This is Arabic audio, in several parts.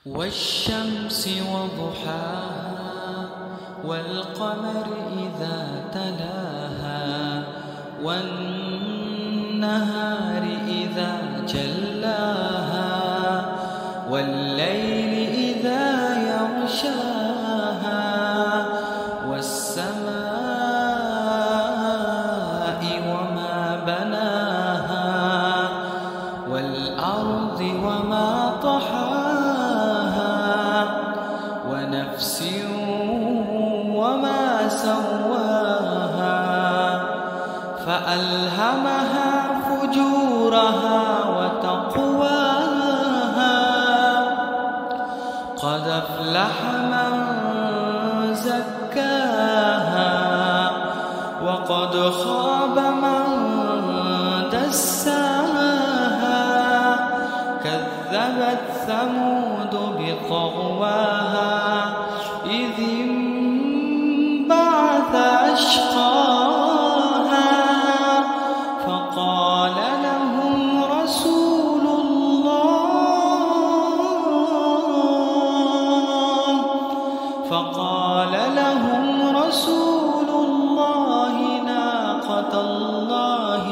والشمس وضحاها والقمر إذا تلاها والنهار إذا جلاها والليل إذا يغشاها والسماء وما بناها والأرض وما طحاها ونفس وما سواها فألهمها فجورها وتقواها قد أفلح من زكاها وقد خاب من دساها كذبت ثمود بطغواها إذ انبعث أشقاها فقال لهم رسول الله ناقة الله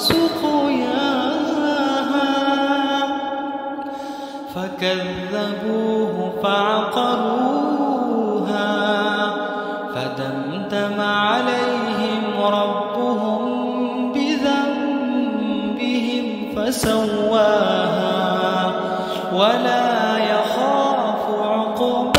وسقياها فكذبوه فعقروها فدمدم عليهم ربهم بذنبهم فسواها ولا يخاف عقباها.